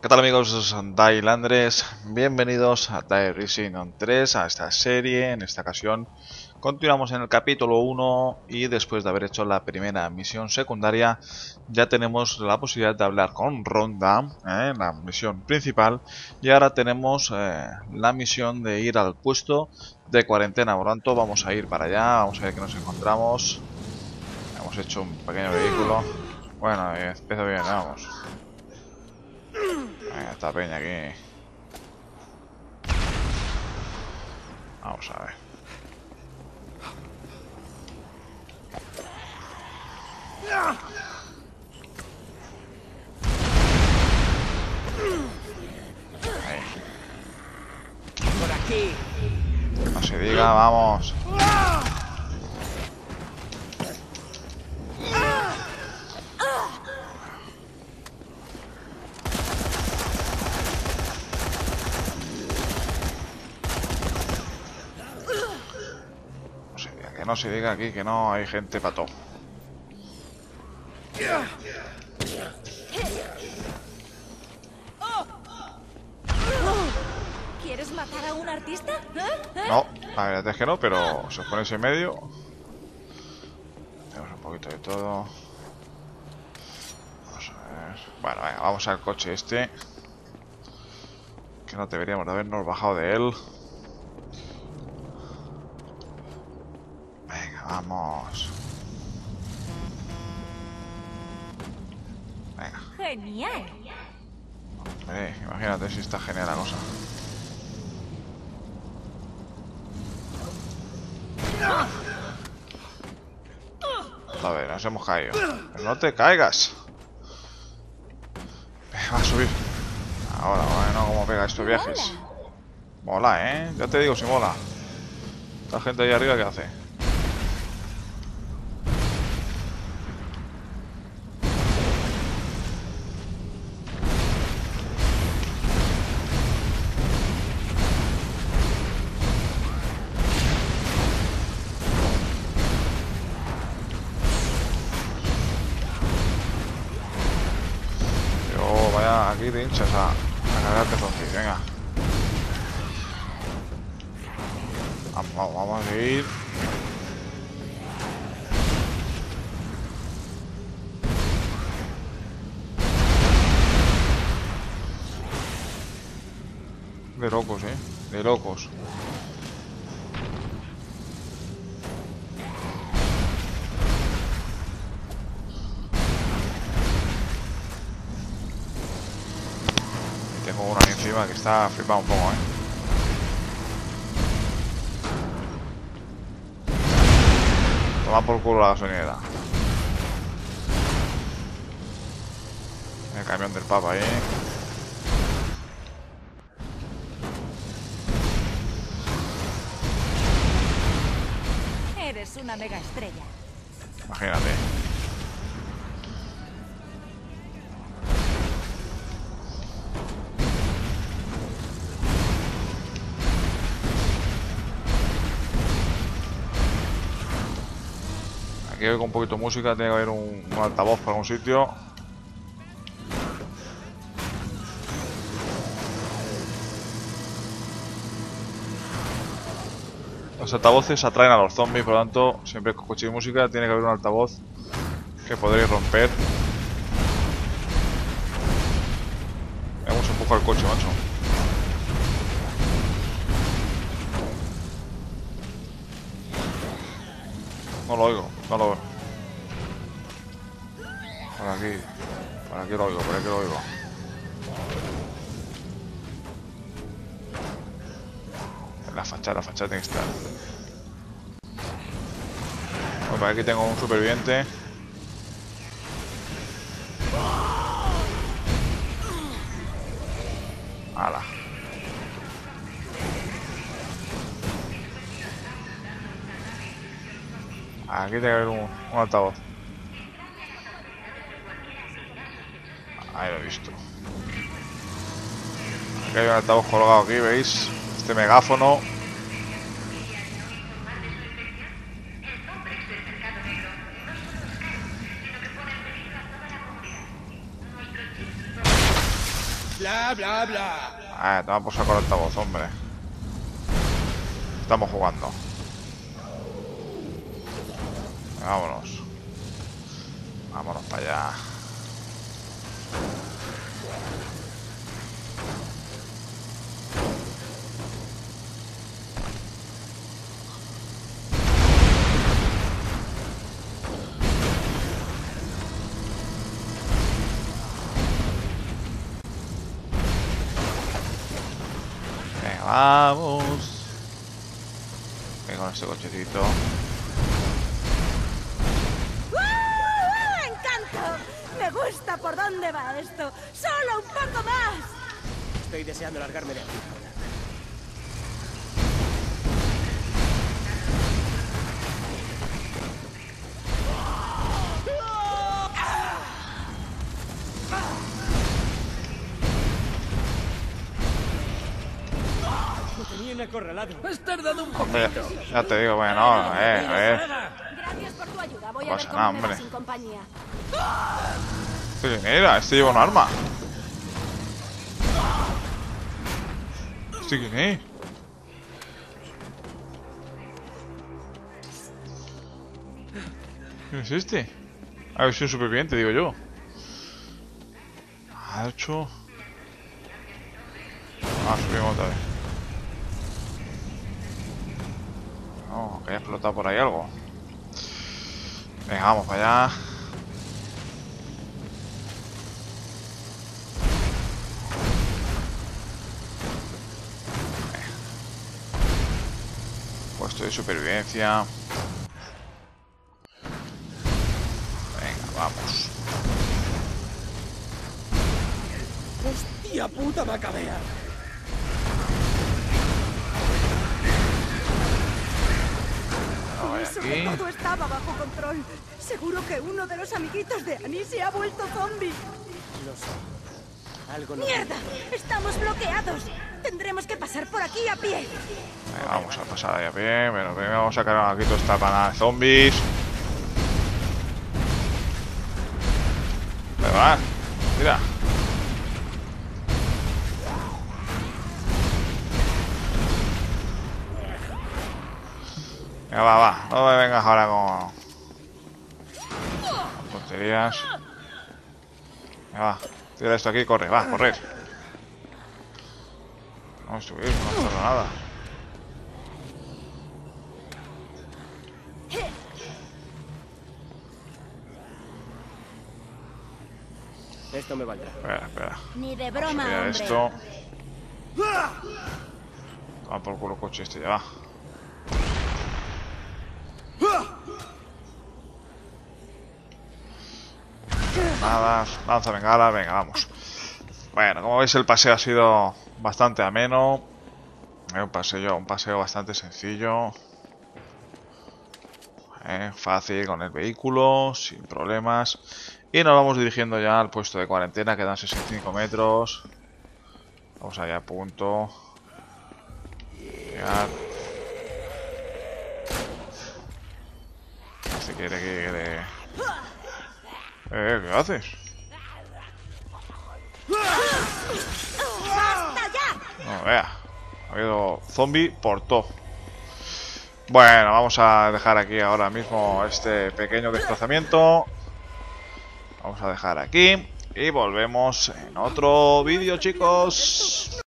¿Qué tal amigos Dailandres? Bienvenidos a Die Rising on 3, a esta serie. En esta ocasión continuamos en el capítulo 1 y después de haber hecho la primera misión secundaria ya tenemos la posibilidad de hablar con Ronda, la misión principal, y ahora tenemos la misión de ir al puesto de cuarentena. Por lo tanto vamos a ir para allá, vamos a ver qué nos encontramos. Hemos hecho un pequeño vehículo. Bueno, empieza bien, vamos. Venga, esta peña aquí. Vamos a ver. Ahí. Por aquí. No se diga, vamos. No se diga, que no se diga aquí que no hay gente para todo. ¿Quieres matar a un artista? No, la verdad es que no, pero se os pone en medio. Tenemos un poquito de todo. Vamos a ver. Bueno, venga, vamos al coche este. Que no deberíamos de habernos bajado de él. Venga, vamos. Venga. Genial. Imagínate si está genial la cosa. A ver, nos hemos caído. Pero no te caigas. Va a subir. Ahora, bueno, cómo pega estos viajes. Mola, ya te digo si mola. Esta gente ahí arriba, ¿qué hace? Vaya, aquí te hinchas a cargarte zombies, venga. Vamos a seguir. De locos, de locos. Y tengo uno ahí encima que está flipado un poco, Toma por culo la gasolinera. El camión del Papa ahí. Eres una mega estrella. Imagínate. Aquí oigo un poquito de música, tiene que haber un altavoz para algún sitio. Los altavoces atraen a los zombies, por lo tanto, siempre que escuchéis música tiene que haber un altavoz que podréis romper. Hemos empujado el coche, macho. No lo oigo, no lo veo. Por aquí lo oigo, por aquí lo oigo. La fachada tiene que estar. Bueno, por aquí tengo un superviviente. Ala. Aquí tiene que haber un altavoz. Ahí lo he visto. Aquí hay un altavoz colgado aquí, ¿veis? Este megáfono. Bla, bla, bla. Toma por sacar el altavoz, hombre. Estamos jugando. Vámonos. Vámonos para allá. Venga, vamos. Venga con este cochecito. Me gusta por dónde va esto. ¡Solo un poco más! Estoy deseando largarme de aquí. Lo tenían acorralado. Has tardado un Hombre, poquito. ya te digo, bueno, a ver. Gracias por tu ayuda. Voy No a ver pasa cómo nada, me va hombre. sin compañía. Mira, este lleva un arma. ¿Este quién es? ¿Quién es este? Ah, es un superviviente, digo yo. Hacho. Subimos otra vez. No, que haya explotado por ahí algo. Venga, vamos para allá. Puesto de supervivencia. Venga, vamos. ¡Hostia puta macabea! Vamos Eso aquí. que todo estaba bajo control. Seguro que uno de los amiguitos de Annie se ha vuelto zombie. Lo sé. Algo no... ¡Mierda! ¡Estamos bloqueados! Tendremos que pasar por aquí a pie. Venga, vamos a pasar ahí a pie. Pero primero vamos a sacar aquí toda esta panada de zombies. Ahí va. Mira. Venga, va. No me vengas ahora con tonterías. Venga, va. Tira esto aquí y corre. Va, correr. Vamos a subir, no pasa nada. Esto me valdrá. Espera. Ni de broma, Mira hombre. esto. Toma por culo coche este, ya va. Nada, lanza bengala, venga, vamos. Bueno, como veis el paseo ha sido bastante ameno. Un paseo bastante sencillo. Fácil con el vehículo, sin problemas. Y nos vamos dirigiendo ya al puesto de cuarentena, quedan 65 metros. Vamos allá a punto. Llegar. Este quiere. ¿Qué haces? ¡Basta ya! No, vea. Ha habido zombie por todo. Bueno, vamos a dejar aquí ahora mismo este pequeño desplazamiento. Vamos a dejar aquí. Y volvemos en otro vídeo, chicos.